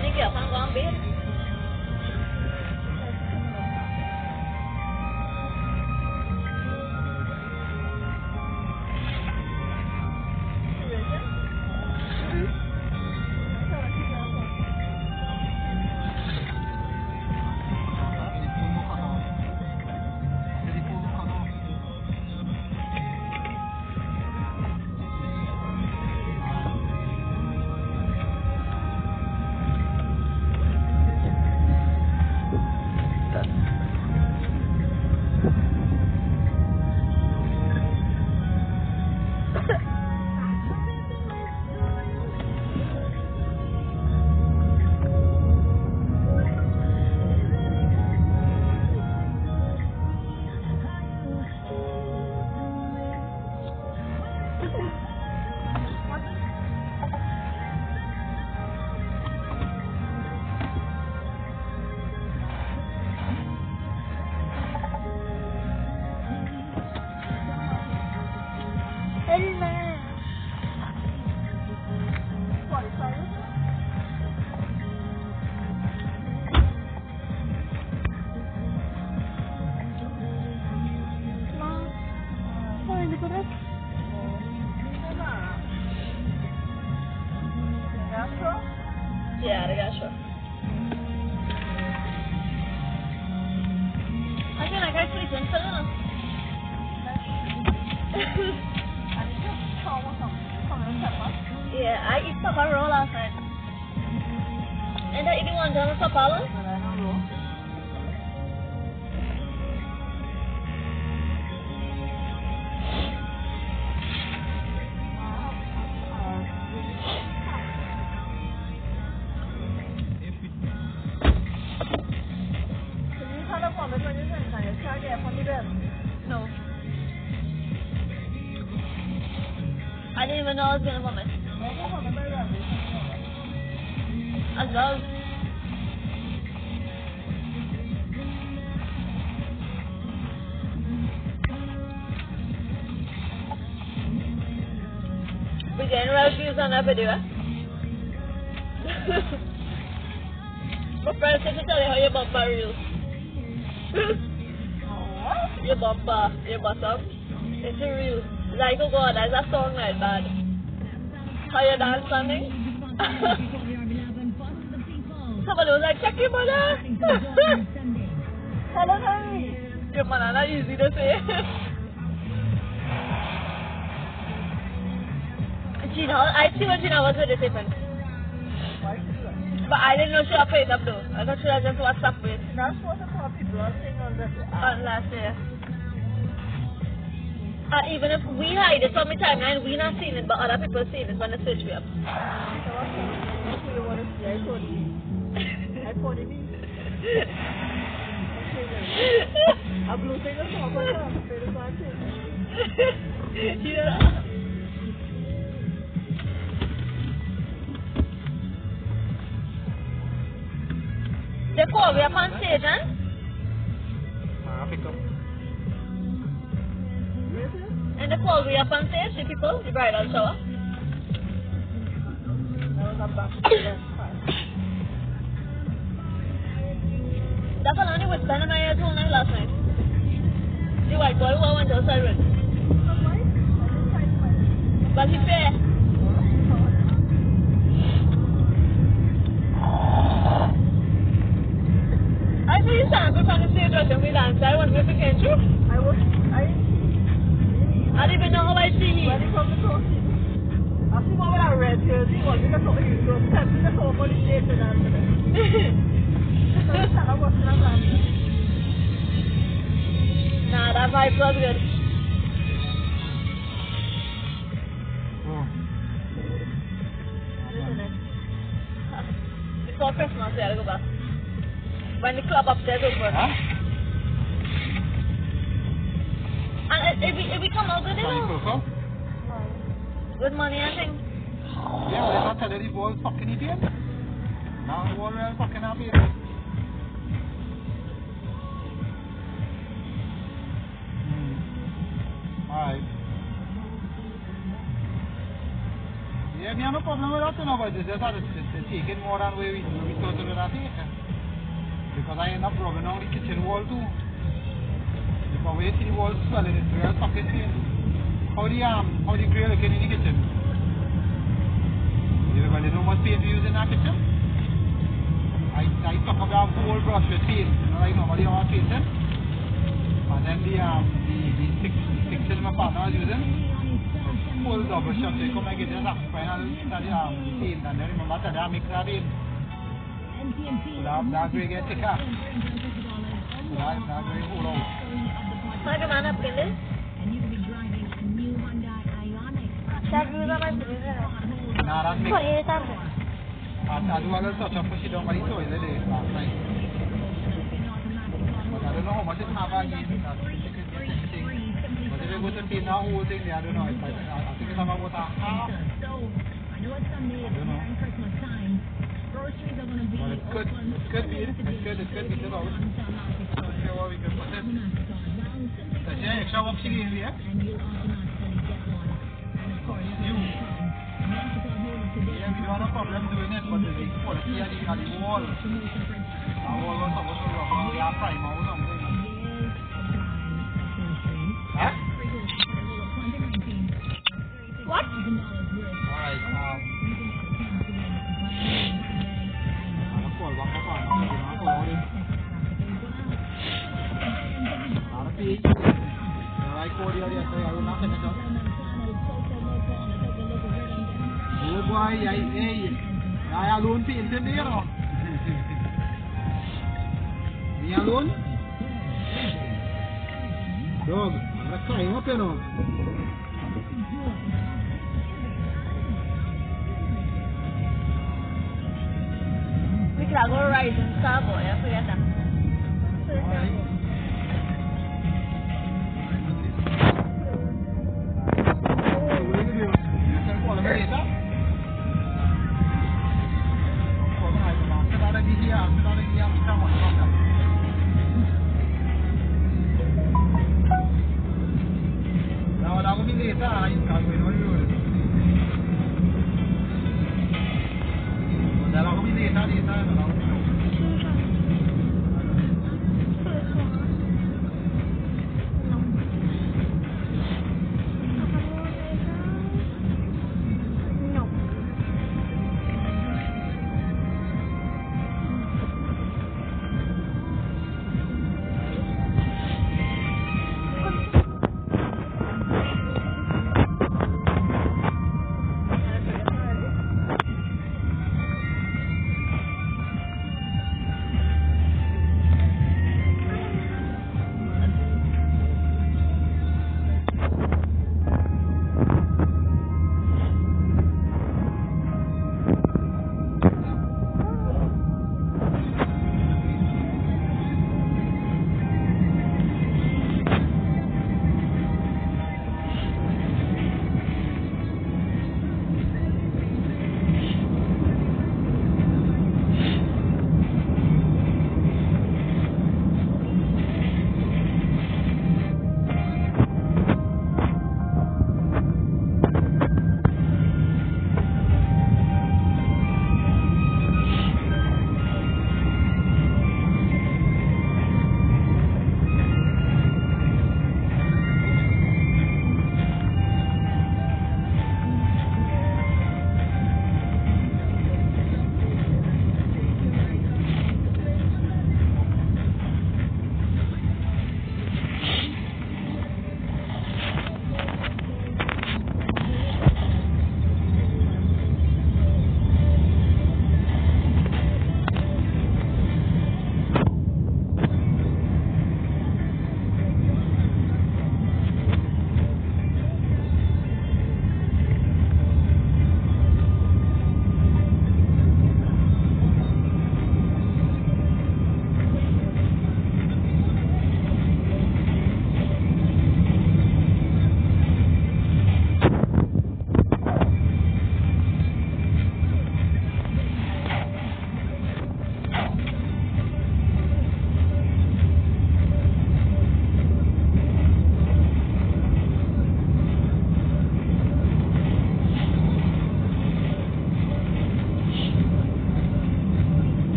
Ni kìa Phan Quang biết. Yeah, det är så. Jag kan lägga ett liten för den. Yeah, I eat papa roll last night. And I eat one down papa roll. No. I didn't even know I was gonna vomit. I love. We're getting real views on that video. My friend said to tell you how your bumper reels. Your bumper, your bottom. It's a reel. Like, oh God, that's a song like that. How you dance something? Somebody was like, check your mother. Hello, honey. Your mother not easy to say. Gina, I see what Gina was with the different. But I didn't know she had paid up though. I thought she had just WhatsApp with. That's what the poor people are saying on the last year. And even if we hide it from the timeline, we not seeing it, but other people seeing it when they search me up. That's what you want to see. I told you. I told you. A blue thing is not going to Yeah. They call me up on stage, huh? Pick up. And they call me up on stage, the people, the bridal shower. That's all only with Ben and I all night last night. The white boy who went to Siren. But he fair. I saw you stand up on the stage and we danced. I want to be thinking true. I didn't even know how I see him. When he comes to talk to you, I see what I read here. He was going to talk to you. So, I'm going to talk about the stage and nah, that vibe was good. Before Christmas, we had to go back. When the club upstairs open. Huh? And if we come out good, you know? Good money, I think. Yeah, well, they're not telling you boys fucking idiot. Now the whole real fucking happy. Alright. Yeah, me have no problem with that, you know, but it's just that it's taking more than we thought it would take. Because I end up rubbing on the kitchen wall too. Because when you see the wall swelling, it's real fucking pain. How the grill looking in the kitchen? Everybody know what paint we use in our kitchen? I took up that whole brush with paint, you know, like nobody wants paint in. And then the six in my partner was using, full double shot, so you come and get this final paint, and then remember that I mix that in. So that way get thicker. So that way hold out. Bagaimana pilih? Saya dulu sama pilih. Nah, that's mixed. Kok ini sama? I do a little touch up push it down by the toilet last night. But I don't know how much it have again. But if I go to clean that whole thing there, I don't know. I think it's about a half. I don't know. But it's good. It's good bean. It's good bean it out. Let's see what we can put in. Does she have extra work in here? Yeah, we don't have a problem doing it, but the quality of the wall. The wall was supposed to look like a primer or something. Huh? What? Alright, I'll call back up on I'll call it. I'll repeat. I called you yesterday, I will not finish up. Oh boy, I alone painted there, no? Me alone? Dog, I'm climb up, you know. We can go ride in Starboy, I forget that.